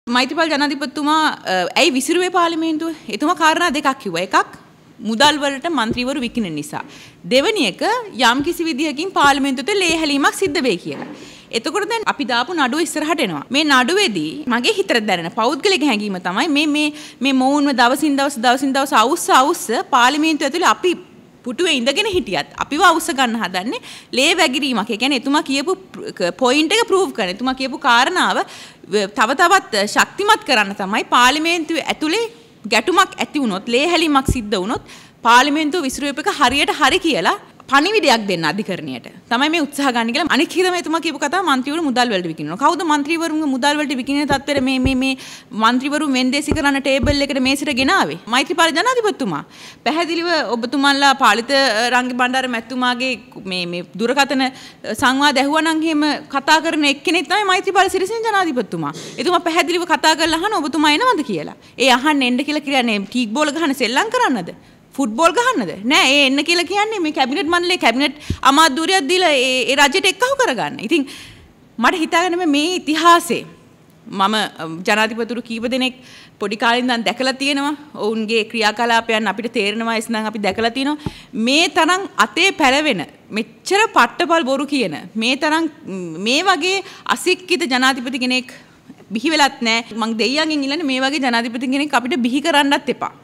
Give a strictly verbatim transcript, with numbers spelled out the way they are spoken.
මෛත්‍රීපාල ජනාධිපතිතුමා ඇයි විසිරුවේ පාර්ලිමේන්තුව? එතුමා කාරණා දෙකක් කිව්වා. එකක් මුදල් වලට മന്ത്രിවරු විකිනෙන නිසා. දෙවෙනි එක යම් කිසි විදිහකින් පාර්ලිමේන්තුවට ලේ හැලීමක් සිද්ධ වෙයි කියලා. එතකොට දැන් අපි දාපු නඩුව ඉස්සරහට එනවා. මේ නඩුවේදී මගේ හිතට දැනෙන පෞද්ගලික හැඟීම තමයි මේ මේ මේ මොවුන්ව දවසින් දවස දවසින් දවස අවුස්ස අවුස්ස පාර්ලිමේන්තුව ඇතුලේ අපි පුටුවේ ඉඳගෙන හිටියත් අපිව අවුස්ස ගන්න හදන්නේ ලේ වැගිරීමක්. ඒ කියන්නේ එතුමා කියපු පොයින්ට් එක ප්‍රූව් කරන. එතුමා කියපු කාරණාව තව තවත් ශක්තිමත් කරන්න තමයි පාර්ලිමේන්තුවේ ඇතුලේ ගැටුමක් ඇති වුණොත් ලේ හැලීමක් සිද්ධ වුණොත් පාර්ලිමේන්තුව විසිරුවප එක හරියට හරි කියලා පණිවිඩයක් දෙන්න අධිකරණයට තමයි මේ උත්සාහ ගන්න කියලා. අනිත් හිතම එතුමා කියපු කතාව മന്ത്രിවරු මුදල් වලට විකිනනවා. කවුද മന്ത്രിවරුන්ගේ මුදල් වලට විකිනෙන තත්ත්වෙට මේ මේ මේ മന്ത്രിවරු වෙන්දේසි කරන ටේබල් එකට මේසෙට ගෙනාවේ? මෛත්‍රීපාල ජනාධිපතිතුමා. පැහැදිලිව ඔබතුමාලා පාලිත රංගි බණ්ඩාර මැතිතුමාගේ මේ මේ දුරකථන සංවාද ඇහුවා නම් එහෙම කතා කරන එක්කෙනෙක් තමයි මෛත්‍රීපාල සිරිසේන ජනාධිපතිතුමා. එතුමා පැහැදිලිව කතා කරලා අහන ඔබතුමා එනවද කියලා. ඒ අහන්න එන්න කියලා කියන්නේ කීක් බෝල ගහන සෙල්ලම් කරන්නද? ෆුට්බෝල් ගහන්නද? නෑ ඒ එන්න කියලා කියන්නේ මේ කැබිනට් මණ්ඩලයේ කැබිනට් අමාත්‍යවරයෙක් දීලා ඒ ඒ රජයට එක්කහු කරගන්න. ඉතින් මට හිතාගන්න මේ ඉතිහාසයේ මම ජනාධිපතිතුරු කීප දෙනෙක් පොඩි කාලේ ඉඳන් දැකලා තියෙනවා. ඔවුන්ගේ ක්‍රියාකලාපයන් අපිට තේරෙනවා එස්නම් අපි දැකලා තියෙනවා. මේ තරම් අතේ පැලවෙන මෙච්චර පට්ටපල් බොරු කියන මේ තරම් මේ වගේ අසික්කිත ජනාධිපති කෙනෙක් බිහි වෙලත් නෑ. මං දෙයියන්ගෙන් ඉල්ලන්නේ මේ වගේ ජනාධිපති කෙනෙක් අපිට බිහි කරන්නත් එපා.